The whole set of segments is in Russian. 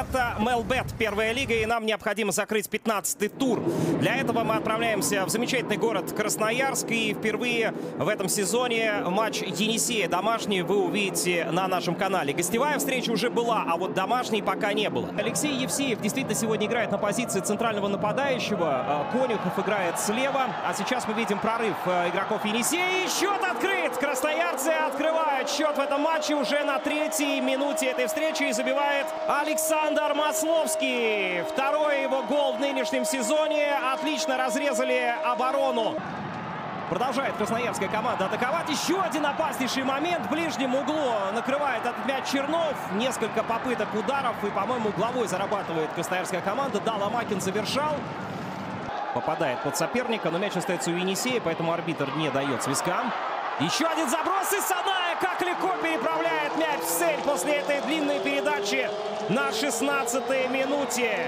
Это Мелбет, первая лига, и нам необходимо закрыть 15-й тур. Для этого мы отправляемся в замечательный город Красноярск, и впервые в этом сезоне матч Енисея домашний вы увидите на нашем канале. Гостевая встреча уже была, а вот домашней пока не было. Алексей Евсеев действительно сегодня играет на позиции центрального нападающего. Конюхов играет слева, а сейчас мы видим прорыв игроков Енисея. И счет открыт! Красноярцы открывают счет в этом матче уже на 3-й минуте этой встречи, и забивает Александр Масловский. Второй его гол в нынешнем сезоне. Отлично разрезали оборону. Продолжает красноярская команда атаковать. Еще один опаснейший момент. В ближнем углу накрывает этот мяч Чернов. Несколько попыток ударов. И, по-моему, угловой зарабатывает красноярская команда. Да, Ломакин завершал. Попадает под соперника, но мяч остается у Енисея, поэтому арбитр не дает свистка. Еще один заброс, и Саная как легко переправляет мяч в цель после этой длинной передачи на 16-й минуте.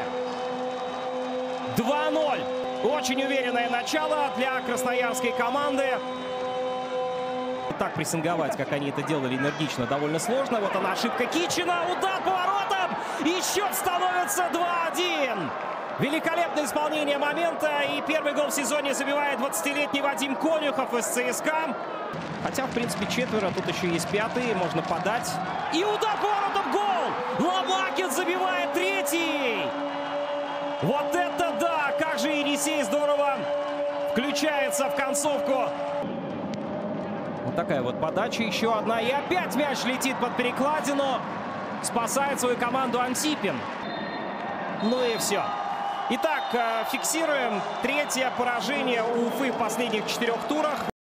2-0. Очень уверенное начало для красноярской команды. Так прессинговать, как они это делали энергично, довольно сложно. Вот она, ошибка Кичина, удар по воротам, и счет становится 2-1. Великолепное исполнение момента, и первый гол в сезоне забивает 20-летний Вадим Конюхов из ЦСКА. Хотя, в принципе, четверо, тут еще есть пятый, можно подать. И удар по воротам, гол! Ломакин забивает третий! Вот это да! Как же Енисей здорово включается в концовку. Вот такая вот подача, еще одна, и опять мяч летит под перекладину. Спасает свою команду Антипин. Ну и все. Итак, фиксируем третье поражение у Уфы в последних 4 турах.